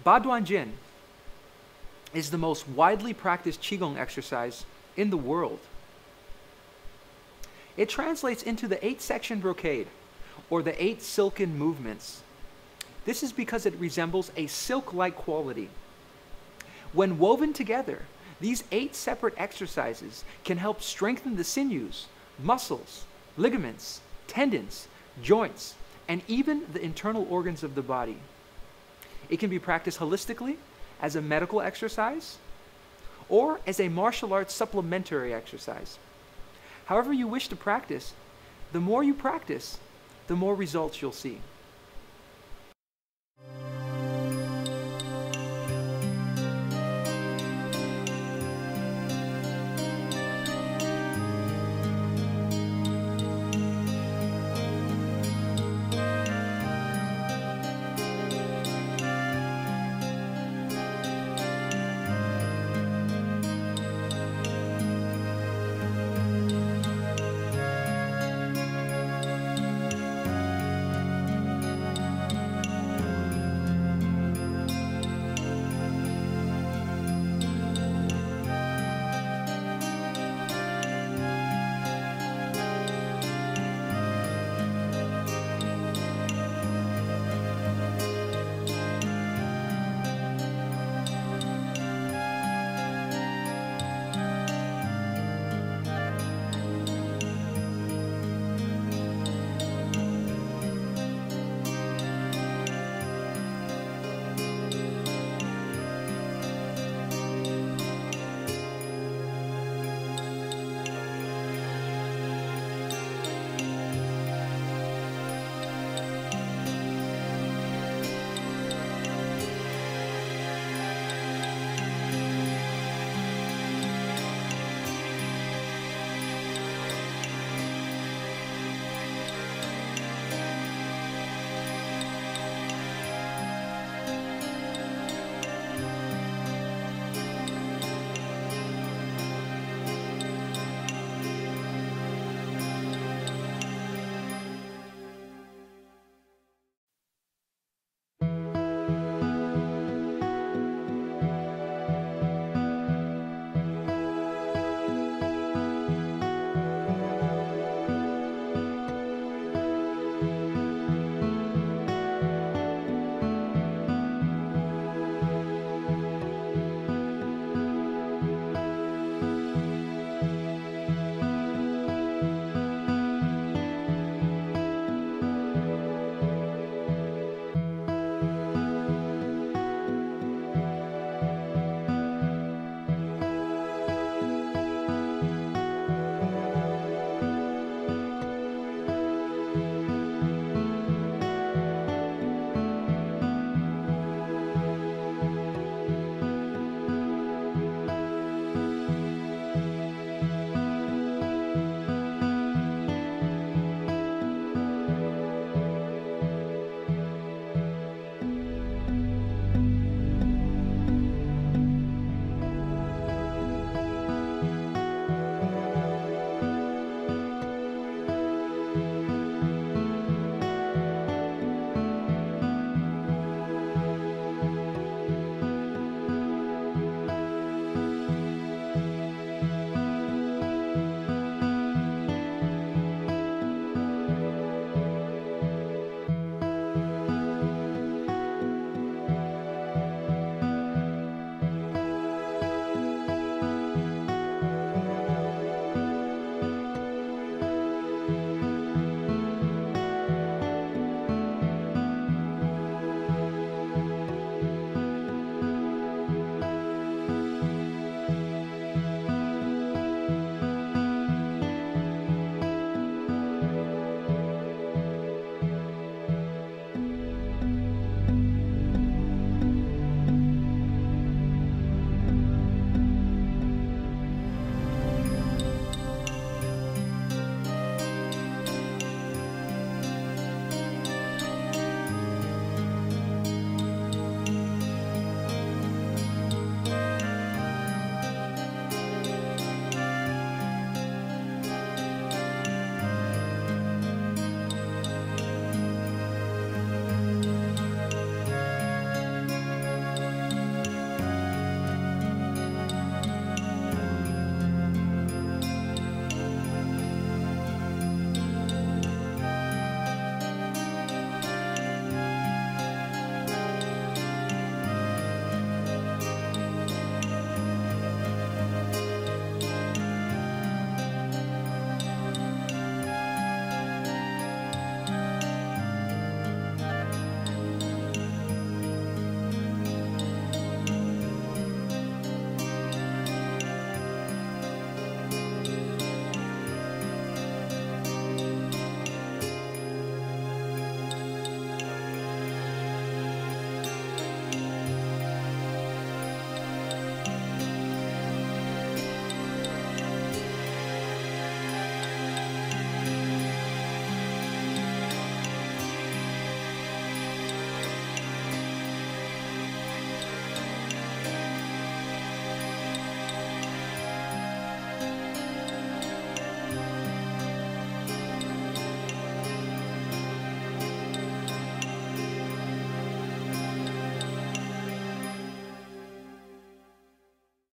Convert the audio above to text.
Duan Jin is the most widely practiced Qigong exercise in the world. It translates into the 8-section brocade, or the 8 silken movements. This is because it resembles a silk-like quality. When woven together, these 8 separate exercises can help strengthen the sinews, muscles, ligaments, tendons, joints, and even the internal organs of the body. It can be practiced holistically as a medical exercise or as a martial arts supplementary exercise. However you wish to practice, the more you practice, the more results you'll see.